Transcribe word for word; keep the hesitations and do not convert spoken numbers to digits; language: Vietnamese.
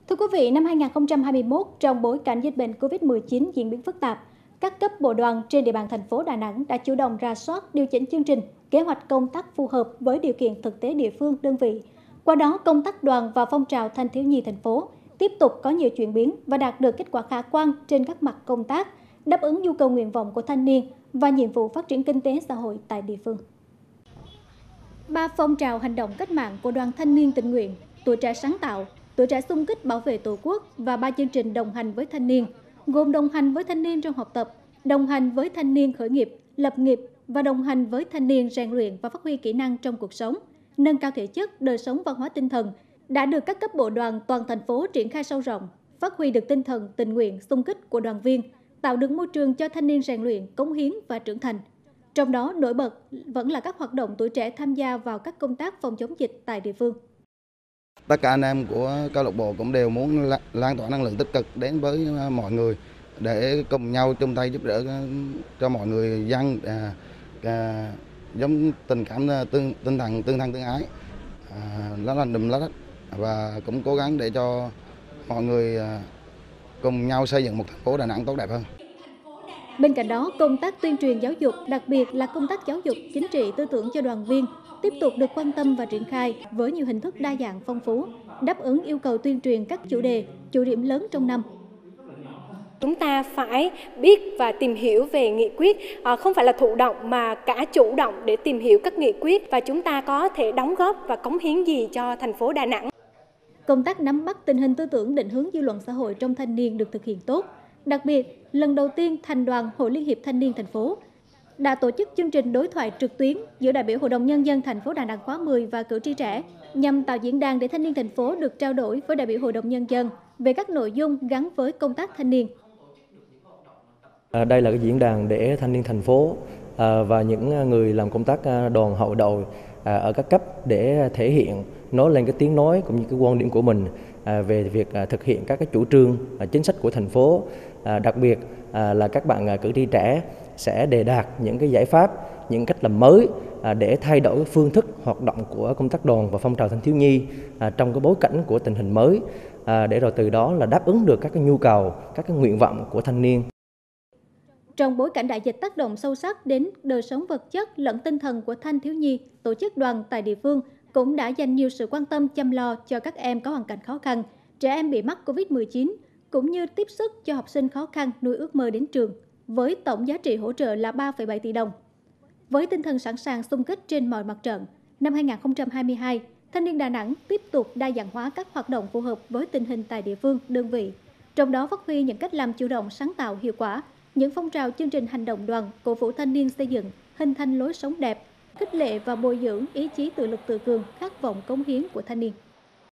Thưa quý vị, năm hai nghìn không trăm hai mươi mốt, trong bối cảnh dịch bệnh Covid mười chín diễn biến phức tạp, các cấp bộ đoàn trên địa bàn thành phố Đà Nẵng đã chủ động rà soát, điều chỉnh chương trình, kế hoạch công tác phù hợp với điều kiện thực tế địa phương, đơn vị. Qua đó, công tác đoàn và phong trào thanh thiếu nhi thành phố tiếp tục có nhiều chuyển biến và đạt được kết quả khả quan trên các mặt công tác, đáp ứng nhu cầu nguyện vọng của thanh niên và nhiệm vụ phát triển kinh tế xã hội tại địa phương. Ba phong trào hành động cách mạng của Đoàn Thanh niên Tình nguyện, Tuổi trẻ sáng tạo, Tuổi trẻ xung kích bảo vệ Tổ quốc và ba chương trình đồng hành với thanh niên, gồm đồng hành với thanh niên trong học tập, đồng hành với thanh niên khởi nghiệp, lập nghiệp và đồng hành với thanh niên rèn luyện và phát huy kỹ năng trong cuộc sống, nâng cao thể chất, đời sống văn hóa tinh thần, đã được các cấp bộ đoàn toàn thành phố triển khai sâu rộng, phát huy được tinh thần tình nguyện, xung kích của đoàn viên, tạo được môi trường cho thanh niên rèn luyện, cống hiến và trưởng thành. Trong đó, nổi bật vẫn là các hoạt động tuổi trẻ tham gia vào các công tác phòng chống dịch tại địa phương. Tất cả anh em của câu lạc bộ cũng đều muốn lan tỏa năng lượng tích cực đến với mọi người để cùng nhau chung tay giúp đỡ cho mọi người dân, à, à, giống tình cảm tương, tinh thần tương thân tương ái, à, lá lành đùm lá rách, và cũng cố gắng để cho mọi người à, cùng nhau xây dựng một thành phố Đà Nẵng tốt đẹp hơn. Bên cạnh đó, công tác tuyên truyền giáo dục, đặc biệt là công tác giáo dục chính trị tư tưởng cho đoàn viên, tiếp tục được quan tâm và triển khai với nhiều hình thức đa dạng phong phú, đáp ứng yêu cầu tuyên truyền các chủ đề, chủ điểm lớn trong năm. Chúng ta phải biết và tìm hiểu về nghị quyết, không phải là thụ động mà cả chủ động để tìm hiểu các nghị quyết và chúng ta có thể đóng góp và cống hiến gì cho thành phố Đà Nẵng. Công tác nắm bắt tình hình tư tưởng định hướng dư luận xã hội trong thanh niên được thực hiện tốt. Đặc biệt, lần đầu tiên Thành đoàn Hội Liên hiệp Thanh niên thành phố đã tổ chức chương trình đối thoại trực tuyến giữa đại biểu Hội đồng Nhân dân thành phố Đà Nẵng khóa mười và cử tri trẻ nhằm tạo diễn đàn để thanh niên thành phố được trao đổi với đại biểu Hội đồng Nhân dân về các nội dung gắn với công tác thanh niên. À, đây là cái diễn đàn để thanh niên thành phố à, và những người làm công tác đoàn hậu đội à, ở các cấp để thể hiện, nói lên cái tiếng nói cũng như cái quan điểm của mình à, về việc à, thực hiện các cái chủ trương, à, chính sách của thành phố. À, đặc biệt à, là các bạn à, cử tri trẻ sẽ đề đạt những cái giải pháp, những cách làm mới à, để thay đổi phương thức hoạt động của công tác đoàn và phong trào thanh thiếu nhi à, trong cái bối cảnh của tình hình mới, à, để rồi từ đó là đáp ứng được các cái nhu cầu, các cái nguyện vọng của thanh niên. Trong bối cảnh đại dịch tác động sâu sắc đến đời sống vật chất lẫn tinh thần của thanh thiếu nhi, tổ chức đoàn tại địa phương cũng đã dành nhiều sự quan tâm chăm lo cho các em có hoàn cảnh khó khăn, trẻ em bị mắc Covid mười chín, cũng như tiếp sức cho học sinh khó khăn nuôi ước mơ đến trường, với tổng giá trị hỗ trợ là ba phẩy bảy tỷ đồng. Với tinh thần sẵn sàng xung kích trên mọi mặt trận, năm hai nghìn không trăm hai mươi hai, Thanh niên Đà Nẵng tiếp tục đa dạng hóa các hoạt động phù hợp với tình hình tại địa phương, đơn vị, trong đó phát huy những cách làm chủ động, sáng tạo, hiệu quả, những phong trào chương trình hành động đoàn, cổ vũ thanh niên xây dựng, hình thành lối sống đẹp, khích lệ và bồi dưỡng ý chí tự lực tự cường, khát vọng cống hiến của thanh niên.